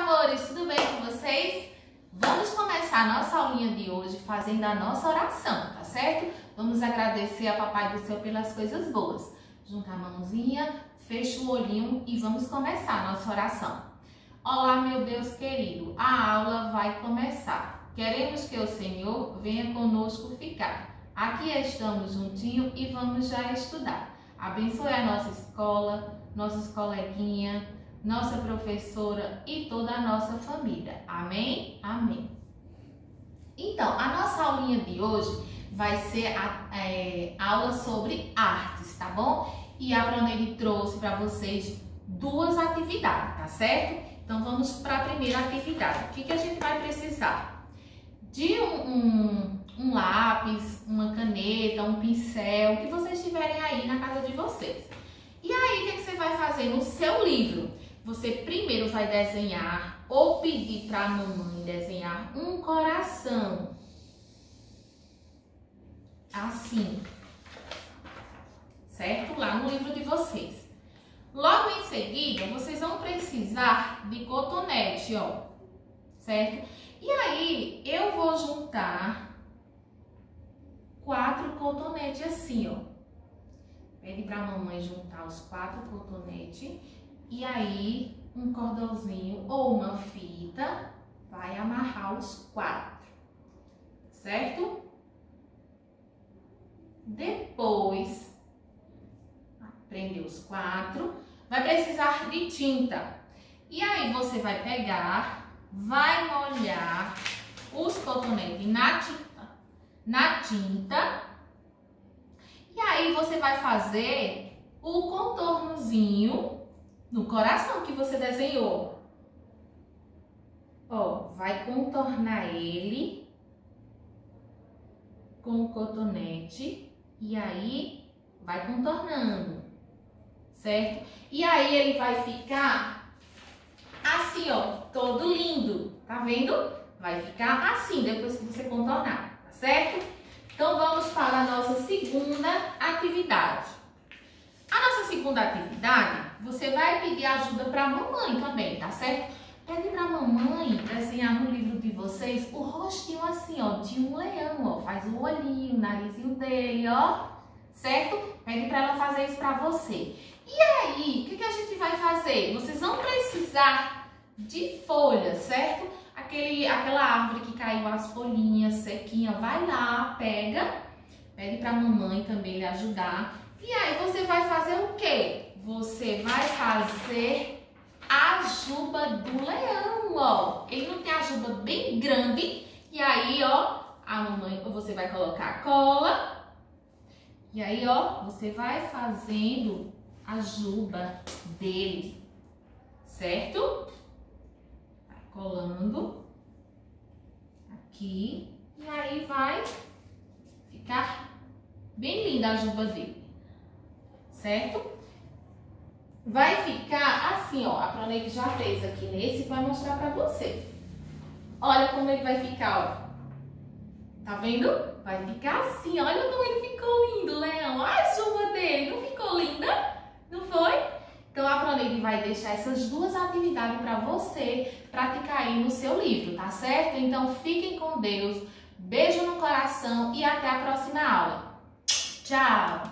amores, tudo bem com vocês? Vamos começar a nossa aulinha de hoje fazendo a nossa oração, tá certo? Vamos agradecer a Papai do Céu pelas coisas boas. Junta a mãozinha, fecha o olhinho e vamos começar a nossa oração. Olá, meu Deus querido, a aula vai começar. Queremos que o Senhor venha conosco ficar. Aqui estamos juntinho e vamos já estudar. Abençoe a nossa escola, nossos coleguinhas, nossa professora e toda a nossa família. Amém? Amém. Então, a nossa aulinha de hoje vai ser a aula sobre artes, tá bom? E a Pronelli trouxe para vocês duas atividades, tá certo? Então, vamos para a primeira atividade. O que a gente vai precisar? De um lápis, uma caneta, um pincel, o que vocês tiverem aí na casa de vocês. E aí, o que você vai fazer no seu livro? Você primeiro vai desenhar ou pedir para a mamãe desenhar um coração. Assim. Certo? Lá no livro de vocês. Logo em seguida, vocês vão precisar de cotonete, ó. Certo? E aí, eu vou juntar 4 cotonetes assim, ó. Pede para a mamãe juntar os 4 cotonetes. E aí, um cordãozinho ou uma fita vai amarrar os 4, certo? Depois, prender os 4, vai precisar de tinta. E aí, você vai pegar, vai molhar os cotonetes na tinta. E aí, você vai fazer o contornozinho no coração que você desenhou. Ó, vai contornar ele com o cotonete e aí vai contornando, certo? E aí ele vai ficar assim, ó, todo lindo, tá vendo? Vai ficar assim depois que você contornar, tá certo? Então vamos para a nossa segunda atividade. A nossa segunda atividade, você vai pedir ajuda para a mamãe também, tá certo? Pede para a mamãe desenhar no livro de vocês o rostinho assim, ó, de um leão, ó. Faz o olhinho, o narizinho dele, ó, certo? Pede para ela fazer isso para você. E aí, o que a gente vai fazer? Vocês vão precisar de folha, certo? Aquela árvore que caiu as folhinhas sequinhas, vai lá, pede para a mamãe também lhe ajudar. E aí você vai fazer o quê? Você vai fazer a juba do leão, ó. Ele não tem a juba bem grande. E aí, ó, a mamãe, você vai colocar cola. E aí, ó, você vai fazendo a juba dele, certo? Vai colando aqui. E aí vai ficar bem linda a juba dele. Certo? Vai ficar assim, ó. A Pronelli já fez aqui nesse e vai mostrar pra você. Olha como ele vai ficar, ó. Tá vendo? Vai ficar assim. Olha como ele ficou lindo, leão. Olha a juba dele. Não ficou linda? Não foi? Então, a Pronelli vai deixar essas duas atividades pra você praticar aí no seu livro, tá certo? Então, fiquem com Deus. Beijo no coração e até a próxima aula. Tchau!